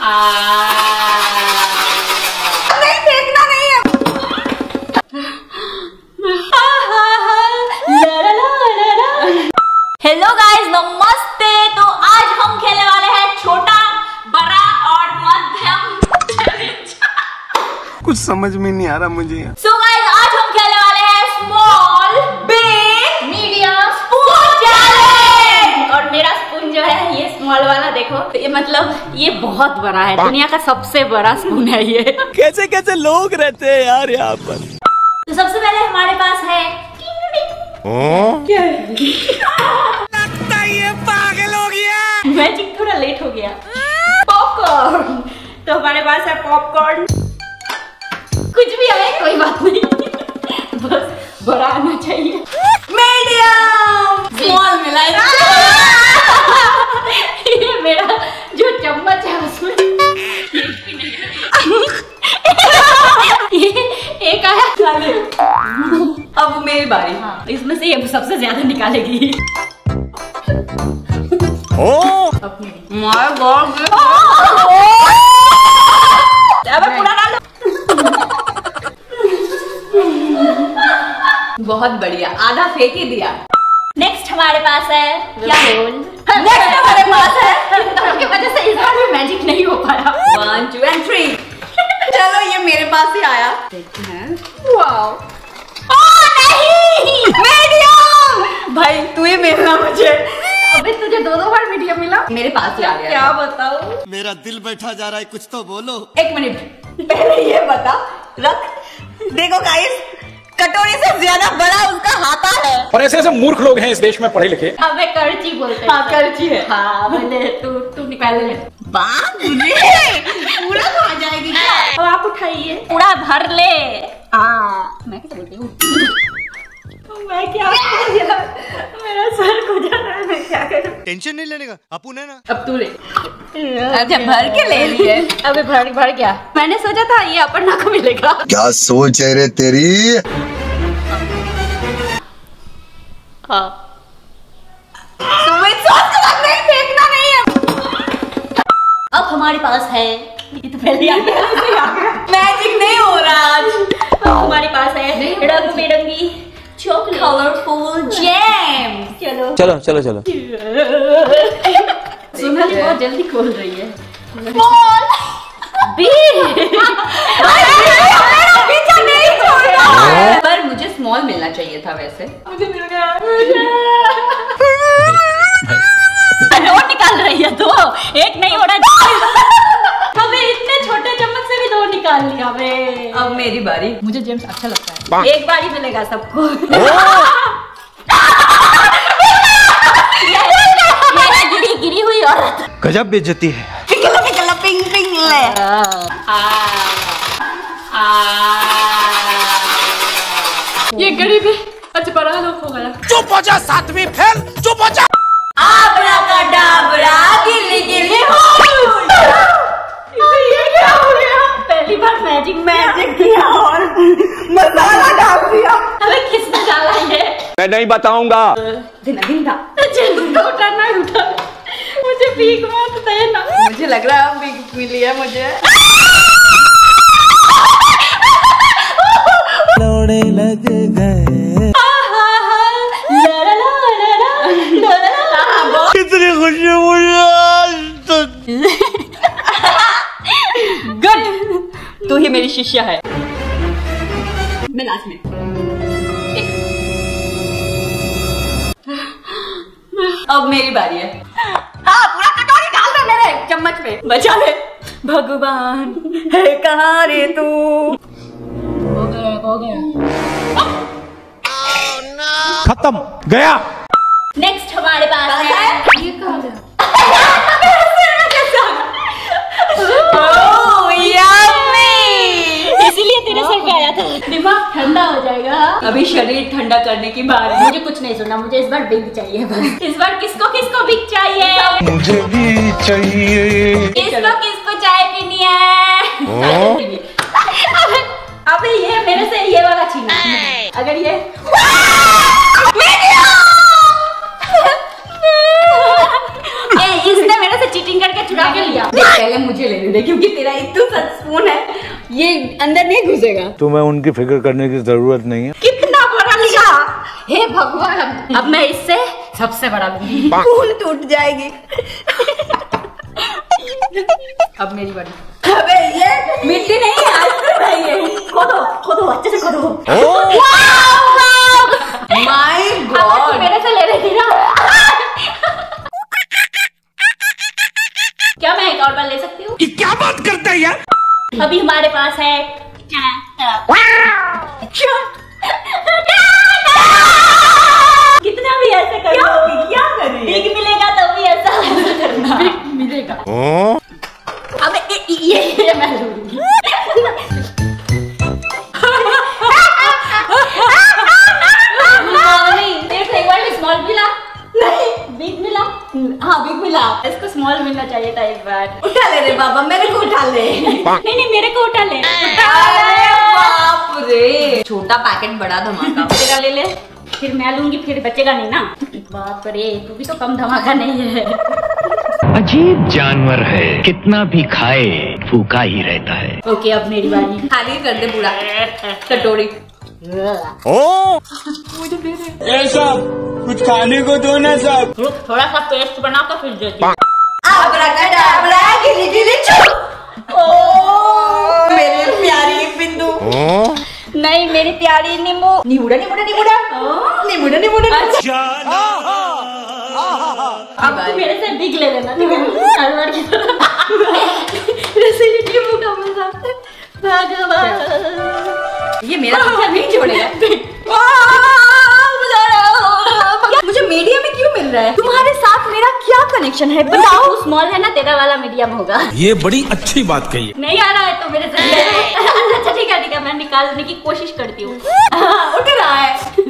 नहीं फेंकना नहीं है। हेलो गाइस, नमस्ते। तो आज हम खेलने वाले हैं छोटा, बड़ा और मध्यम चैलेंज। कुछ समझ में नहीं आ रहा मुझे। सो गाइस, आज हम खेलने वाले हैं small, big, medium spoon challenge. और मेरा स्पून जो है ये स्मॉल वाला, देखो ये मतलब ये बहुत बड़ा है, दुनिया का सबसे बड़ा स्पून है ये। कैसे कैसे लोग रहते हैं यार यहाँ पर। तो सबसे पहले हमारे पास है क्या है? लगता है ये पागल हो गया। मैजिक थोड़ा लेट हो गया। पॉपकॉर्न। तो हमारे पास है पॉपकॉर्न। कुछ भी आए कोई बात नहीं, बस बड़ा आना चाहिए। मीडियम स्मॉल मिला है। ये मेरा जो चम्मच है उसमें ये एक आया। अब मेरी बारी। हाँ, इसमें से ये सबसे ज्यादा निकालेगी। पूरा डाल दो। बहुत बढ़िया, आधा फेंक ही दिया। नेक्स्ट हमारे पास है क्या? नेक्स्ट हमारे पास है की वजह से इस बार भी मैजिक नहीं हो पाया। 1 2 and 3। चलो ये मेरे पास ही आया। देखते हैं। वाओ, नहीं मीडियम। भाई तू ही मिलना मुझे। अबे तुझे दो बार मीडियम मिला, मेरे पास ही आ गया। क्या बताऊं? मेरा दिल बैठा जा रहा है, कुछ तो बोलो। 1 मिनट पहले ये बता, रख। देखो गाइस, कटोरी से ज्यादा बड़ा उसका हाथा है। और ऐसे ऐसे मूर्ख लोग हैं इस देश में, पढ़े लिखे। अबे करची बोलते हैं। हाँ करची है। हाँ मैंने तू निकाल ले। बाप रे, पूरा खा जाएगी क्या? अब आप उठाइए, पूरा भर ले। मैं क्या बोलती हूँ? मैं क्या करूं यार, मेरा सर खुद जा रहा है, मैं क्या करूं? टेंशन नहीं लेने का, अपुन है ना। अब तू ले। अच्छा भर के ले लिए। अबे भर क्या? मैंने सोचा था ये अपर्णा को मिलेगा। क्या सोच है रे तेरी? हाँ, सोच के बाद नहीं फेंकना नहीं है। अब हमारे पास है, ये तो पहले आ गया। मैजिक नहीं हो रहा आज। अब हमारे पास है रंग बिरंगी चॉकलेट कलरफुल जैम। चलो चलो चलो चलो। सोनाली बहुत जल्दी खोल रही है। पर मुझे स्मॉल मिलना चाहिए था, वैसे मुझे मिल गया। दो निकाल रही है, दो, एक नहीं हो रहा। अबे इतने छोटे चम्मच से भी 2 निकाल लिया बे। अब मेरी बारी। मुझे जेम्स अच्छा लगता है, एक बारी मिलेगा सबको। गिरी हुई औरत। गजब बेइज्जती है। पिंग पिंग ले। ये गरीब है। अच्छा बड़ा लोग हो गया। चुप हो जा, 7वीं फेल, चुप हो जा। आब्राकाडाब्रा, गिल्ली गिल्ली हो। ये क्या हो गया? पहली बार मैजिक किया और मसाला डाल दिया। अबे किसने डाला ये? मैं नहीं बताऊंगा। दिन था। उठाना उठा, मुझे भीख मत देना। मुझे लग रहा है भीख मिली है मुझे। लौड़े लग गए। कितनी खुशी मुझे आज तो। गुड, तू ही मेरी शिष्या है। मैं लास्ट में अब मेरी बारी है। हाँ, पूरा कटोरी डाल दो मेरे चम्मच में, बचा ले। भगवान है कहाँ रे तू? हो गया। खत्म गया। नेक्स्ट हमारे पास है ये कहाँ गया? इसीलिए तेरे सर पे आया था। दिमाग ठंडा हो जाएगा। अभी शरीर ठंडा करने की बारी। मुझे कुछ नहीं सुनना, मुझे इस बार बिग चाहिए बस। इस बार किसको बिग चाहिए? मुझे भी चाहिए। किसको चाय पीनी है? अबे ये मेरे से ये वाला छीना। अगर ये इसने मेरे से चीटिंग करके चुरा के लिया। पहले मुझे लेने दे क्योंकि तेरा इतना स्पून है, ये अंदर नहीं घुसेगा। तुम्हें उनकी फिक्र करने की जरूरत नहीं है। कितना बड़ा लिया, हे भगवान। अब मैं इससे सबसे बड़ा लूंगी, स्पून टूट जाएगी। अब मेरी बारी। अबे ये मिट्टी नहीं है, आइसक्रीम है ये। खोदो खोदो अच्छे से खोदो। माय गॉड, मेरे से ले रही थी ना। क्या मैं एक और बार ले सकती हूँ? क्या बात करता है यार? अभी हमारे पास है कितना भी ऐसे करो, क्या करें? बिग मिलेगा तब भी ऐसा करना, बिग मिलेगा। अबे ये मैं लूंगी। एक बार स्मॉल मिला, नहीं बिग मिला। हाँ बिग मिला, इसको स्मॉल मिलना चाहिए था एक बार। उठा ले रे बाबा, मेरे को उठा ले। नहीं मेरे को उठा ले। बाप रे, छोटा पैकेट बड़ा धमाका। तेरा ले ले, फिर मैं लूंगी, फिर बचेगा नहीं ना। बाप रे, तू भी तो कम धमाका नहीं है। अजीब जानवर है, कितना भी खाए फूका ही रहता है। ओके अब मेरी बारी। खाली कर दे पूरा कटोरी। मुझे दे दे। सब कुछ खाने को दो ना सब। थोड़ा सा पेस्ट बना कर फिर देती। मेरी प्यारी बिंदु। नहीं मेरी प्यारी नींबू। नींबूड़ा नींबूड़ा नींबूड़ा नींबूड़ा नींबूड़ा। अब तू मेरे से बिग ले लेना हर बार की तरह। नींबू का मजा। ये मेरा पीछा नहीं छोड़ेगा। मुझे मीडियम में क्यों मिल रहा है? तुम्हारे साथ मेरा क्या कनेक्शन है बताओ? स्मॉल है ना, तेरा वाला मीडियम होगा। ये बड़ी अच्छी बात कही। नहीं आ रहा है तो मेरे से। अच्छा ठीक है, मैं निकालने की कोशिश करती हूँ। उठ रहा है।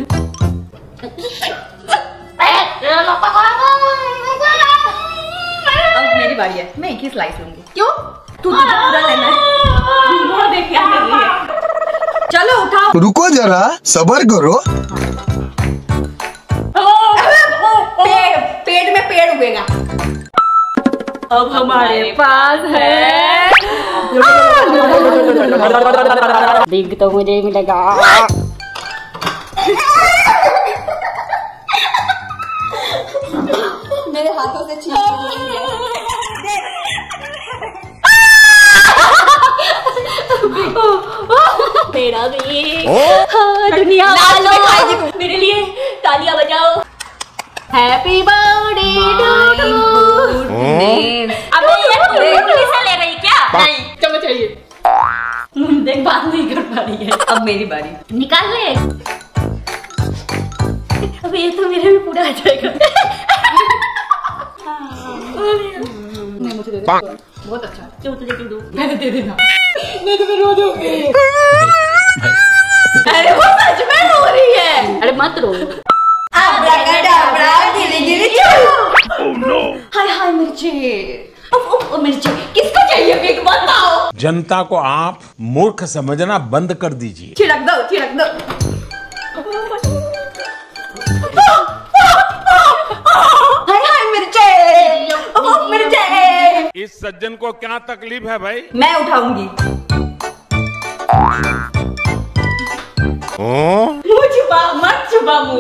अब मेरी बारी है, मैं एक ही स्लाइस लूंगी। क्यों? तू पूरा लेना है। देख क्या कर रही है। चलो उठाओ। रुको जरा, सब्र करो। पेड़ में पेड़ उगेगा। अब हमारे पास है बिग, तो मुझे मिलेगा। मेरे हाथों से छीन रही है। मेरा भी दुनिया वालों मेरे लिए तालियां बजाओ। Happy birthday to you. अबे ये पुलिस ले रही क्या? नहीं चलो चाहिए। देख बात नहीं कर पा रही है। अब मेरी बारी, निकाल ले। अब ये तो मेरे भी पूरा आ जाएगा। नहीं मुझे दे दे, बहुत अच्छा। चलो तुझे क्यों दूं? मैंने दे देना। नहीं तो मैं रो दूंगी। अरे वो सच में रो रही है। अरे मत रो। हाय हाय मिर्ची। मिर्ची किसको चाहिए बिग बताओ? जनता को आप मूर्ख समझना बंद कर दीजिए। छिड़क दो छिड़क दो। हाय हाय मिर्ची मिर्ची। इस सज्जन को क्या तकलीफ है भाई? मैं उठाऊंगी। मुझे छुपा मत छुपा मुंह।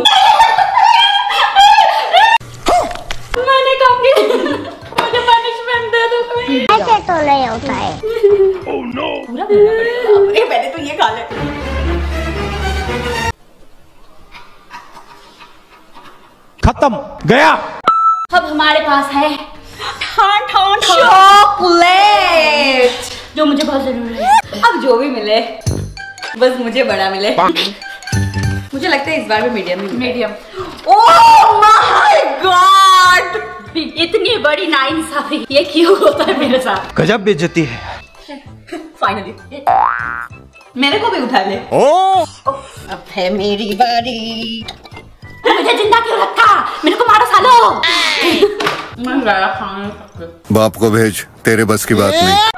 मैंने कहूंगी मुझे पनिशमेंट दे दो कोई। ऐसे तो नहीं होता है। Oh no! पूरा पहले तो ये खा ले। खत्म गया। अब हमारे पास है चॉकलेट, जो मुझे बहुत जरूरी है। अब जो भी मिले बस मुझे बड़ा मिले। मुझे लगता है इस बार भी मीडियम। ओह माय गॉड, इतनी बड़ी नाइंसाफी ये क्यों होता है मेरे साथ? गजब बेइज्जती है। फाइनली मेरे को भी उठा ले। अब है मेरी बारी। मुझे जिंदा क्यों रखा? मेरे को मारो सालो। बाप को भेज, तेरे बस की बात नहीं।